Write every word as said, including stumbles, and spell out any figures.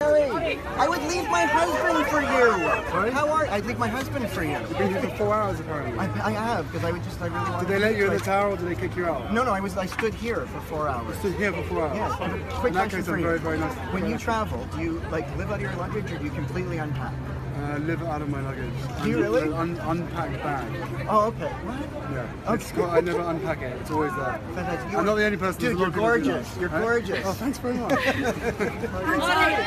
Harry, I would leave my husband for you. Sorry? How are I'd leave my husband for you. You've been here for four hours apparently. I, I have, because I would just, I really wanted Did they to let you in the like- tower or did they kick you out? No, no, I was, I stood here for four hours. Stood here for four hours. Yes. Quick In that question case, for I'm you. very, very nice. When you travel, do you like live out of your luggage or do you completely unpack? Uh, live out of my luggage. Do you really? An un unpacked bag. Oh, okay. What? Yeah. Okay. It's got, I never unpack it. It's always there. Fantastic. I'm not the only person. Dude, There's a lot you're of people who do gorgeous. that. You're Huh? gorgeous. Oh, thanks very much.